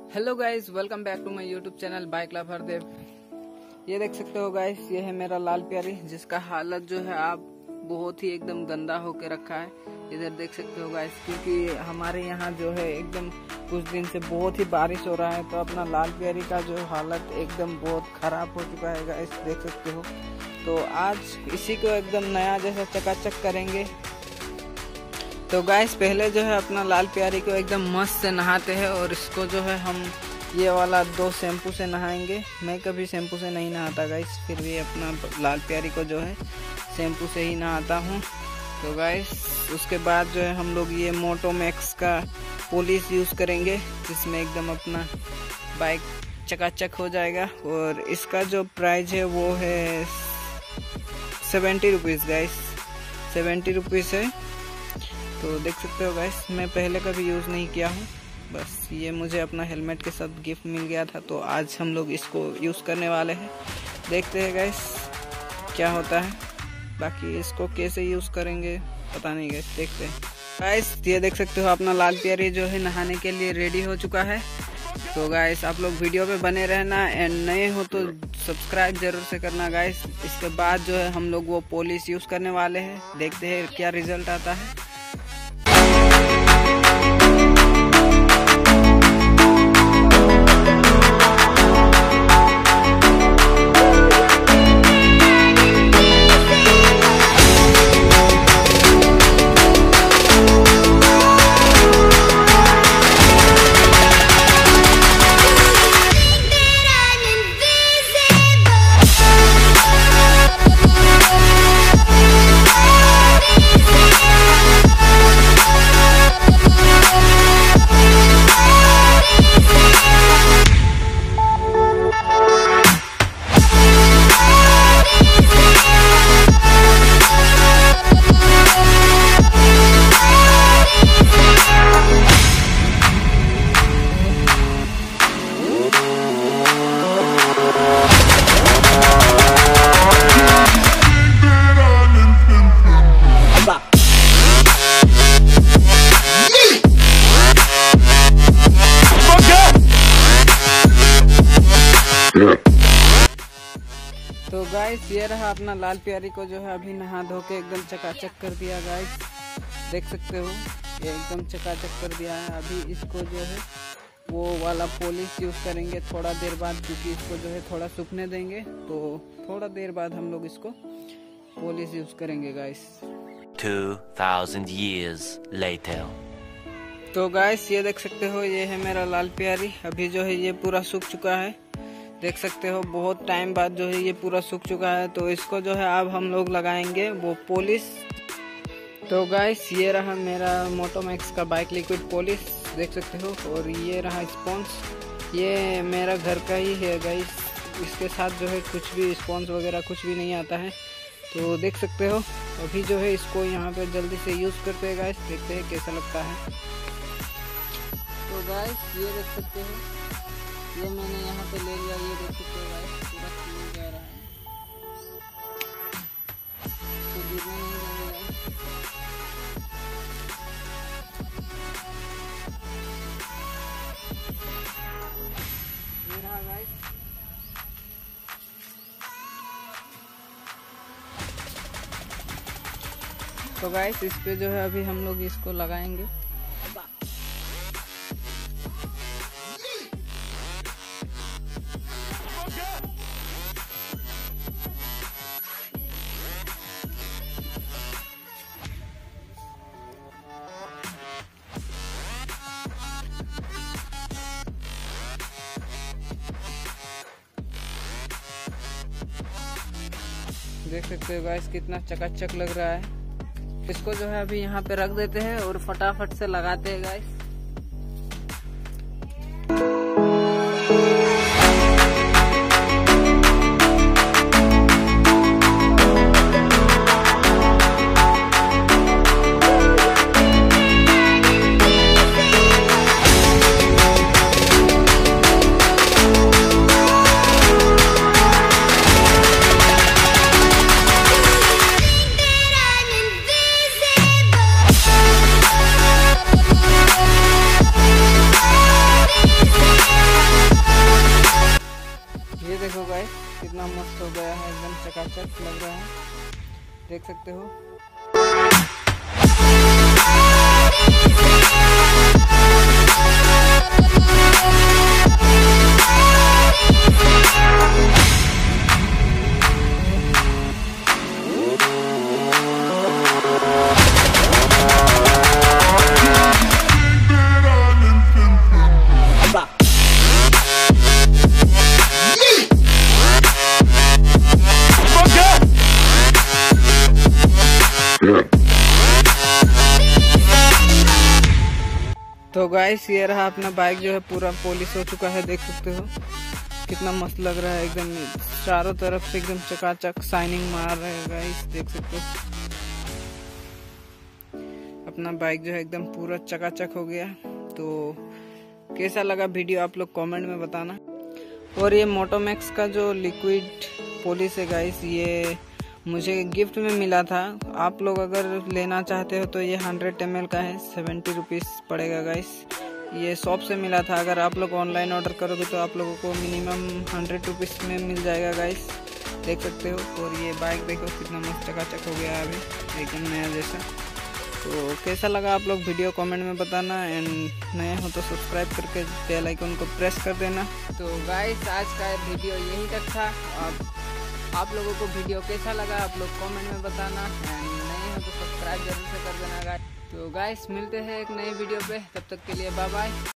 Hello guys, welcome back to my YouTube channel bike lover Dev. ये देख सकते हो गाइस, ये है मेरा लाल प्यारी, जिसका हालत जो है आप बहुत ही एकदम गंदा होके रखा है। इधर देख सकते हो गाइस, क्योंकि हमारे यहाँ जो है एकदम कुछ दिन से बहुत ही बारिश हो रहा है, तो अपना लाल प्यारी का जो हालत एकदम बहुत खराब हो चुका है गाइस, देख सकते हो। तो आज इसी को एकदम नया जैसा चकाचक करेंगे। तो गाइस पहले जो है अपना लाल प्यारी को एकदम मस्त से नहाते हैं, और इसको जो है हम ये वाला 2 शैम्पू से नहाएंगे। मैं कभी शैम्पू से नहीं नहाता गाइस, फिर भी अपना लाल प्यारी को जो है शैम्पू से ही नहाता हूँ। तो गाइस उसके बाद जो है हम लोग ये मोटो मैक्स का पॉलिश यूज़ करेंगे, जिसमें एकदम अपना बाइक चकाचक हो जाएगा। और इसका जो प्राइस है वो है 70 रुपीज़ गाइस, 70 रुपीज़ है। तो देख सकते हो गाइस, मैं पहले कभी यूज़ नहीं किया हूँ, बस ये मुझे अपना हेलमेट के साथ गिफ्ट मिल गया था, तो आज हम लोग इसको यूज़ करने वाले हैं। देखते हैं गाइस क्या होता है, बाकी इसको कैसे यूज़ करेंगे पता नहीं गाइस, देखते हैं। गाइस ये देख सकते हो अपना लाल प्यारी जो है नहाने के लिए रेडी हो चुका है। तो गाइस आप लोग वीडियो पे बने रहना, एंड नए हो तो सब्सक्राइब जरूर से करना गाइस। इसके बाद जो है हम लोग वो पॉलिश यूज़ करने वाले हैं, देखते हैं क्या रिजल्ट आता है। तो गाइस ये रहा अपना लाल प्यारी को जो है अभी नहा धो के एकदम चकाचक कर दिया गाइस, देख सकते हो ये एकदम चकाचक कर दिया है। अभी इसको जो है वो वाला पॉलिश यूज़ करेंगे थोड़ा देर बाद, क्योंकि इसको जो है थोड़ा सूखने देंगे, तो थोड़ा देर बाद हम लोग इसको पॉलिश यूज़ करेंगे गाइस। 2000 years later। तो गाइस ये देख सकते हो, ये है मेरा लाल प्यारी, अभी जो है ये पूरा सूख चुका है, देख सकते हो बहुत टाइम बाद जो है ये पूरा सूख चुका है। तो इसको जो है अब हम लोग लगाएंगे वो पॉलिश। तो गाइस ये रहा मेरा मोटो मैक्स का बाइक लिक्विड पॉलिश, देख सकते हो, और ये रहा स्पॉन्ज, ये मेरा घर का ही है गाइस, इसके साथ जो है कुछ भी स्पॉन्ज वगैरह कुछ भी नहीं आता है। तो देख सकते हो अभी जो है इसको यहाँ पे जल्दी से यूज़ करते हैं गाइस, देखते हैं कैसा लगता है। तो गाइस ये देख सकते हो, ये मैंने यहाँ पे ले लिया, ये देख सकते हो गाइस पूरा क्लीन जा रहा है, तो गिरने नहीं देंगे गाइस। ये रहा गाइस, तो गाइस इस पे जो है अभी हम लोग इसको लगाएंगे। देख सकते हो गाइस कितना चकाचक लग रहा है। इसको जो है अभी यहाँ पे रख देते हैं और फटाफट से लगाते हैं गाइस। गाइस, कितना मस्त हो गया है, एकदम चकाचक लग रहा है, देख सकते हो। तो गाइस ये रहा अपना बाइक जो है पूरा पॉलिश हो चुका है, देख सकते हो कितना मस्त लग रहा है, एकदम चारों तरफ से एकदम चकाचक शाइनिंग मार रहा है गाइस, देख सकते हो। अपना बाइक जो है एकदम पूरा चकाचक हो गया। तो कैसा लगा वीडियो आप लोग कमेंट में बताना। और ये मोटोमैक्स का जो लिक्विड पॉलिश है गाइस, ये मुझे गिफ्ट में मिला था। आप लोग अगर लेना चाहते हो तो ये 100 ml का है, 70 रुपीज़ पड़ेगा गाइस। ये शॉप से मिला था। अगर आप लोग ऑनलाइन ऑर्डर करोगे तो आप लोगों को मिनिमम 100 रुपीज़ में मिल जाएगा गाइस, देख सकते हो। और ये बाइक देखो कितना मस्त चकाचक हो गया है अभी, एकदम नया जैसा। तो कैसा लगा आप लोग वीडियो कमेंट में बताना, एंड नए हो तो सब्सक्राइब करके बेल आइकन को प्रेस कर देना। तो गाइस आज का वीडियो यहीं तक था। आप लोगों को वीडियो कैसा लगा आप लोग कमेंट में बताना, एंड नए हो तो सब्सक्राइब जरूर से कर देना गाइस। तो गाइस मिलते हैं एक नई वीडियो पे, तब तक के लिए बाय बाय।